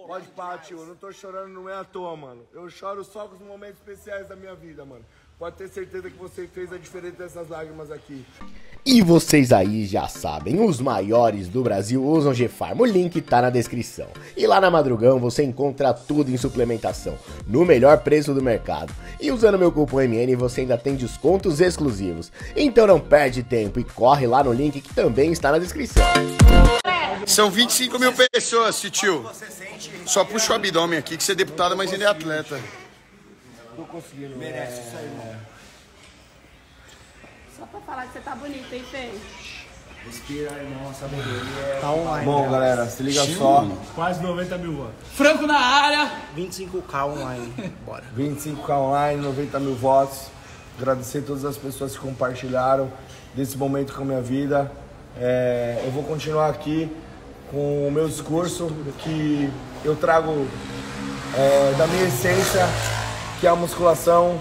Pode pá, tio. Eu não tô chorando, não é à toa, mano. Eu choro só com os momentos especiais da minha vida, mano. Pode ter certeza que você fez a diferença dessas lágrimas aqui. E vocês aí já sabem, os maiores do Brasil usam G-Farm, o link tá na descrição. E lá na Madrugão você encontra tudo em suplementação, no melhor preço do mercado. E usando meu cupom MN você ainda tem descontos exclusivos. Então não perde tempo e corre lá no link que também está na descrição. São 25 mil pessoas, tio. Só puxa o abdômen aqui que você é deputado, mas ele é atleta. Tô conseguindo. Merece isso aí, mano. Só pra falar que você tá bonito, hein, Fê? Respira, irmão, sabedoria. Tá online. Bom, galera, se liga só. Quase 90 mil votos. Franco na área. 25k online, bora. 25k online, 90 mil votos. Agradecer a todas as pessoas que compartilharam desse momento com a minha vida. Eu vou continuar aqui com o meu discurso que eu trago da minha essência, que é a musculação.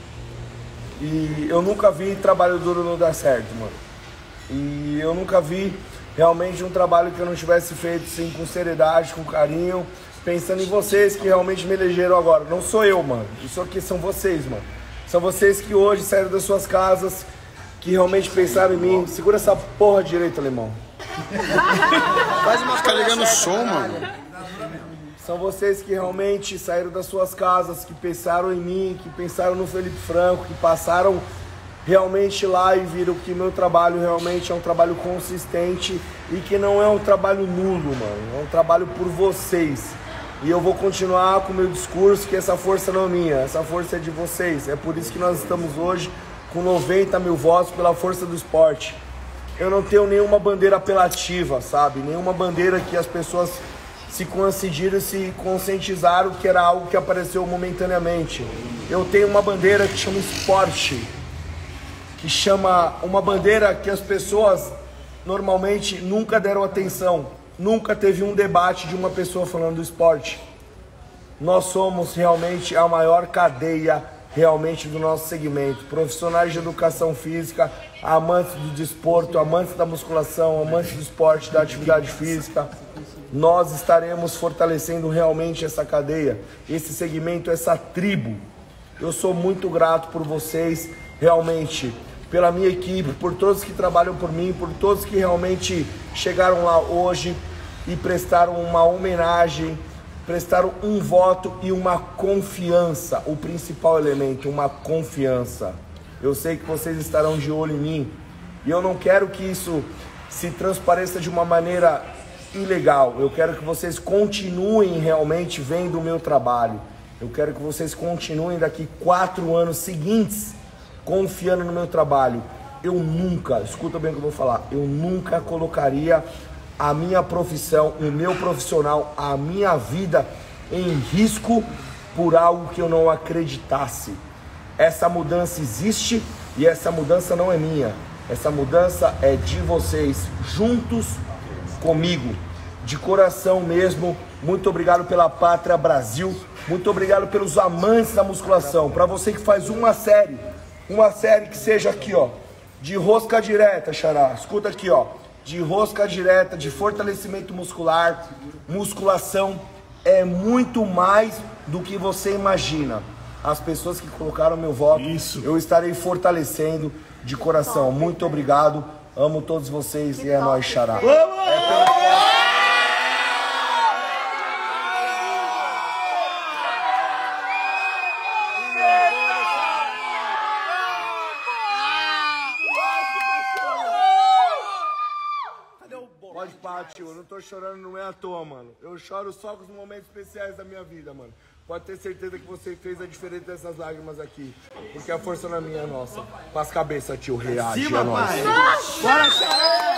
E eu nunca vi trabalho duro não dar certo, mano. E eu nunca vi realmente um trabalho que eu não tivesse feito assim, com seriedade, com carinho, pensando em vocês que realmente me elegeram agora. Não sou eu, mano. Isso aqui são vocês, mano. São vocês que hoje saíram das suas casas, que realmente pensaram em mim. Segura essa porra direita, alemão. Faz uma ficar ligando o som, mano. São vocês que realmente saíram das suas casas, que pensaram em mim, que pensaram no Felipe Franco, que passaram realmente lá e viram que meu trabalho realmente é um trabalho consistente e que não é um trabalho nulo, mano. É um trabalho por vocês. E eu vou continuar com o meu discurso, que essa força não é minha, essa força é de vocês. É por isso que nós estamos hoje com 90 mil votos pela força do esporte. Eu não tenho nenhuma bandeira apelativa, sabe? Nenhuma bandeira que as pessoas se coincidiram e se conscientizaram que era algo que apareceu momentaneamente. Eu tenho uma bandeira que chama esporte, que chama uma bandeira que as pessoas normalmente nunca deram atenção, nunca teve um debate de uma pessoa falando do esporte. Nós somos realmente a maior cadeia realmente do nosso segmento, profissionais de educação física, amantes do desporto, amantes da musculação, amantes do esporte, da atividade física. Nós estaremos fortalecendo realmente essa cadeia, esse segmento, essa tribo. Eu sou muito grato por vocês, realmente, pela minha equipe, por todos que trabalham por mim, por todos que realmente chegaram lá hoje e prestaram uma homenagem, prestaram um voto e uma confiança, o principal elemento, uma confiança. Eu sei que vocês estarão de olho em mim e eu não quero que isso se transpareça de uma maneira ilegal. Eu quero que vocês continuem realmente vendo o meu trabalho. Eu quero que vocês continuem daqui 4 anos seguintes confiando no meu trabalho. Eu nunca, escuta bem o que eu vou falar, eu nunca colocaria a minha profissão, o meu profissional, a minha vida em risco por algo que eu não acreditasse. Essa mudança existe e essa mudança não é minha. Essa mudança é de vocês, juntos comigo, de coração mesmo. Muito obrigado pela Pátria Brasil, muito obrigado pelos amantes da musculação. Para você que faz uma série que seja aqui, ó, de rosca direta, xará, escuta aqui, ó, de rosca direta, de fortalecimento muscular. Musculação é muito mais do que você imagina. As pessoas que colocaram meu voto, eu estarei fortalecendo de coração. Muito obrigado, amo todos vocês e é nóis, xará. Pode pá, tio. Eu não tô chorando, não é à toa, mano. Eu choro só com os momentos especiais da minha vida, mano. Pode ter certeza que você fez a diferença dessas lágrimas aqui. Porque a força não é minha, é nossa. Passa a cabeça, tio. Reage, é nóis. Bora, xará!